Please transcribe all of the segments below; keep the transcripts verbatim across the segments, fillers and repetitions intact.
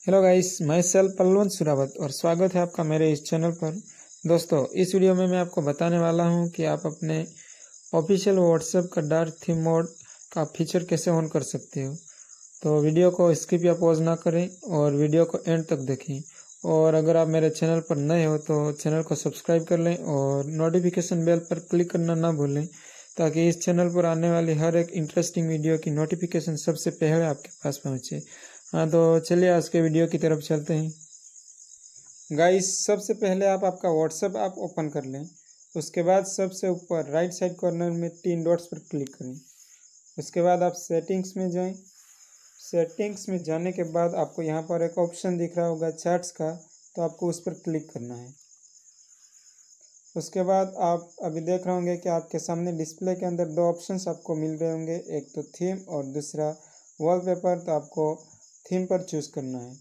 Hello guys, मैं सेल पल्लवन सुरावत और स्वागत है आपका मेरे इस चैनल पर। दोस्तों, इस वीडियो में मैं आपको बताने वाला हूं कि आप अपने ऑफिशियल व्हाट्सएप का डार्क थीम मोड का फीचर कैसे ऑन कर सकते हो। तो वीडियो को स्किप या पॉज ना करें और वीडियो को एंड तक देखें। और अगर आप मेरे चैनल पर नए हो तो चैनल को सब्सक्राइब कर लें और नोटिफिकेशन बेल पर क्लिक करना ना भूलें, ताकि इस चैनल पर आने वाली हर एक इंटरेस्टिंग वीडियो की नोटिफिकेशन सबसे पहले आपके पास पहुंचे। हाँ, तो चलिए आज के वीडियो की तरफ चलते हैं। गाइस, सबसे पहले आप आपका व्हाट्सएप ऐप ओपन कर लें। उसके बाद सबसे ऊपर राइट साइड कॉर्नर में तीन डॉट्स पर क्लिक करें। उसके बाद आप सेटिंग्स में जाएं। सेटिंग्स में जाने के बाद आपको यहाँ पर एक ऑप्शन दिख रहा होगा चैट्स का, तो आपको उस पर क्लिक करना है। उसके बाद आप अभी देख रहे होंगे कि आपके सामने डिस्प्ले के अंदर दो ऑप्शंस आपको मिल रहे होंगे, एक तो थीम और दूसरा वॉलपेपर। तो आपको थीम पर चूज़ करना है।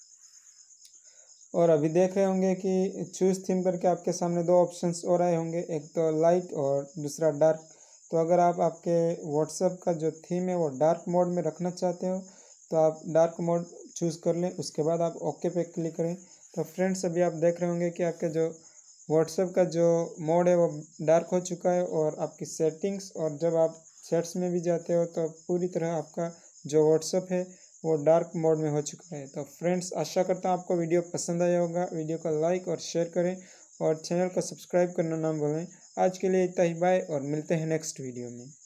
और अभी देख रहे होंगे कि चूज़ थीम करके आपके सामने दो ऑप्शंस और आए होंगे, एक तो लाइट और दूसरा डार्क। तो अगर आप आपके व्हाट्सएप का जो थीम है वो डार्क मोड में रखना चाहते हो तो आप डार्क मोड चूज़ कर लें। उसके बाद आप ओके पे क्लिक करें। तो फ्रेंड्स, अभी आप देख रहे होंगे कि आपके जो व्हाट्सएप का जो मोड है वो डार्क हो चुका है। और आपकी सेटिंग्स और जब आप चैट्स में भी जाते हो तो पूरी तरह आपका जो व्हाट्सएप है वो डार्क मोड में हो चुका है। तो फ्रेंड्स, आशा करता हूँ आपको वीडियो पसंद आया होगा। वीडियो को लाइक और शेयर करें और चैनल को सब्सक्राइब करना ना भूलें। आज के लिए इतना ही, बाय और मिलते हैं नेक्स्ट वीडियो में।